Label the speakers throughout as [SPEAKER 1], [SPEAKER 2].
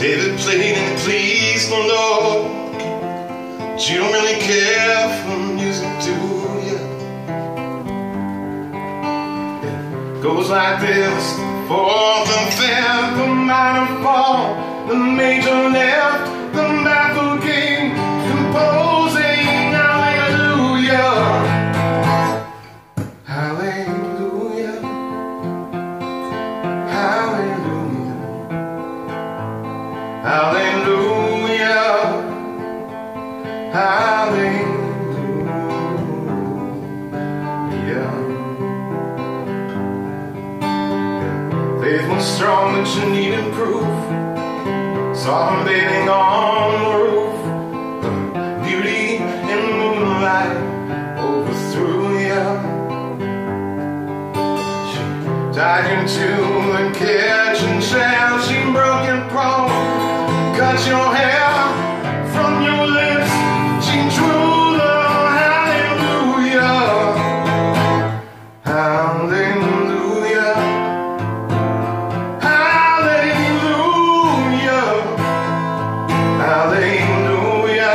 [SPEAKER 1] David played and it pleased the Lord, but you don't really care for music, do you? It goes like this: the fourth and fifth, the minor fall, the major left, the baffled king, composing hallelujah, hallelujah, hallelujah, hallelujah, hallelujah. Faith was strong, but you needed proof. Saw him bathing on the roof. The beauty in the moonlight overthrew you. She died into the kitchen chair. She broke your pole, cut your hair from your lips. She drew the hallelujah, hallelujah, hallelujah, hallelujah,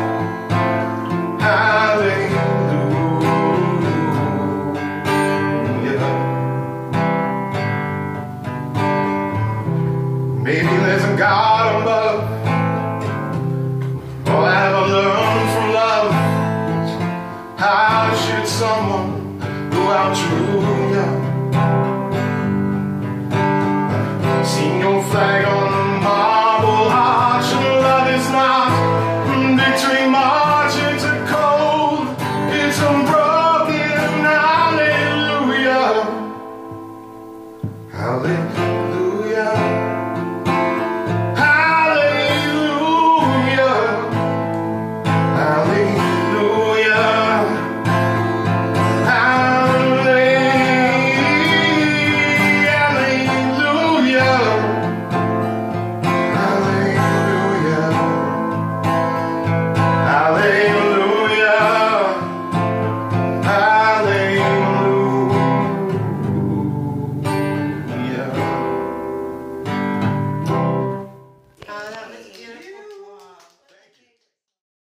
[SPEAKER 1] hallelujah. Maybe there's a God above. All I ever learned from love is how to shoot someone who outdrew you. I've seen your flag on